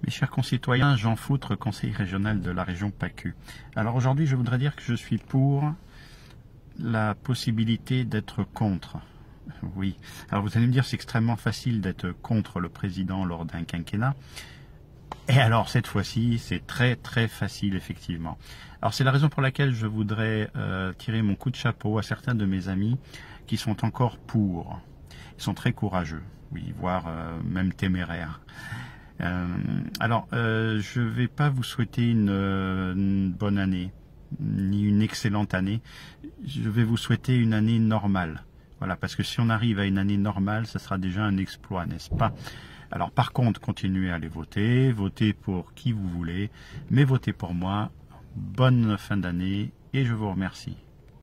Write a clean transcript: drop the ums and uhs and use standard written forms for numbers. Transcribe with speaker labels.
Speaker 1: Mes chers concitoyens, Jean Foutre, conseiller régional de la région PACU. Alors aujourd'hui, je voudrais dire que je suis pour la possibilité d'être contre. Oui. Alors vous allez me dire, c'est extrêmement facile d'être contre le président lors d'un quinquennat. Et alors cette fois-ci, c'est très très facile effectivement. Alors c'est la raison pour laquelle je voudrais tirer mon coup de chapeau à certains de mes amis qui sont encore pour. Ils sont très courageux, oui, voire même téméraires. Je ne vais pas vous souhaiter une bonne année, ni une excellente année. Je vais vous souhaiter une année normale. Voilà, parce que si on arrive à une année normale, ça sera déjà un exploit, n'est-ce pas? Alors par contre, continuez à aller voter, votez pour qui vous voulez, mais votez pour moi. Bonne fin d'année et je vous remercie.